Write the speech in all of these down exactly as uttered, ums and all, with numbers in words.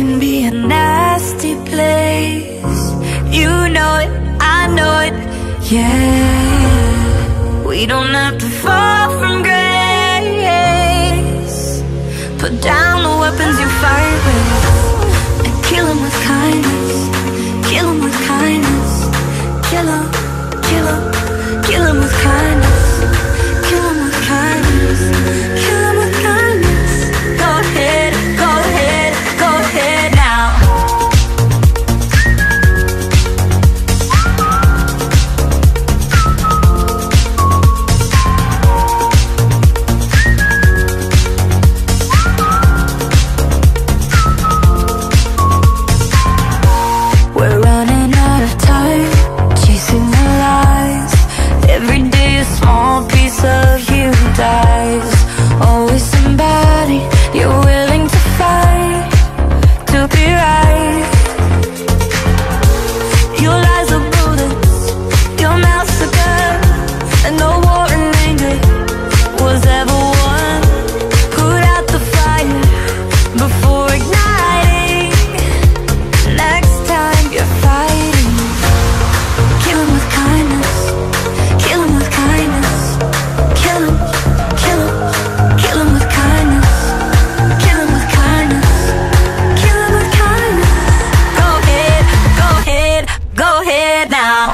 can be a nasty place. You know it, I know it, yeah. We don't have to fall from grace. Put down the weapons you fight with and kill them with kindness. Kill them with kindness. Kill them, kill them, kill them with kindness. Kill them with kindness. Kill them with kindness. Go ahead, go ahead, go ahead now. We're running out of time, chasing the lies. Every day a small piece of you dies. Always somebody you're willing to fight to be right. Your lies are bullets, your mouth's a gun, and no war and anger was ever won. Put out the fire before igniting. Next time you're fighting, kill 'em with kindness. Kill 'em with kindness. Kill 'em, kill 'em, kill 'em with kindness. Kill 'em with kindness. Kill 'em with kindness. Go ahead, go ahead, go ahead now.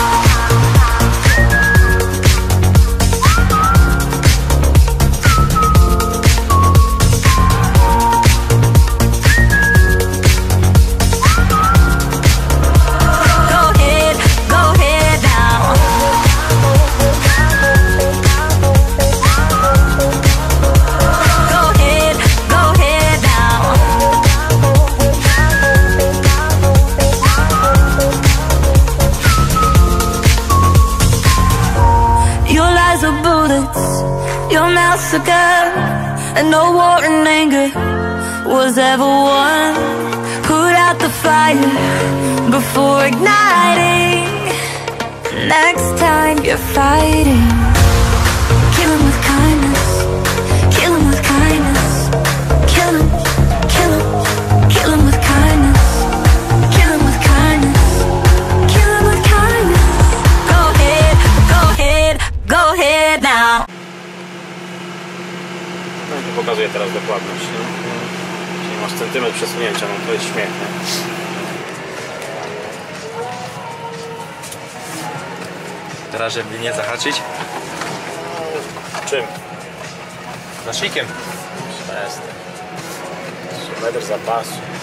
Go ahead, go ahead now. Go ahead, go ahead now. Your lies are bullets, your mouth's a gun, and no war and anger was ever won. Put out the fire before igniting. Next time you're fighting, kill 'em with kindness. Kill 'em with kindness. Kill 'em, kill 'em, kill 'em with kindness. Kill 'em with kindness. Kill 'em with kindness. Go ahead, go ahead, go ahead now. No i tu pokazuję teraz dokładność, nie? Czyli masz centymetr przesunięcia, no to jest śmiech, nie? Teraz, żeby nie zahaczyć? Czym? Nasznikiem. Przestań. Metr zapasu.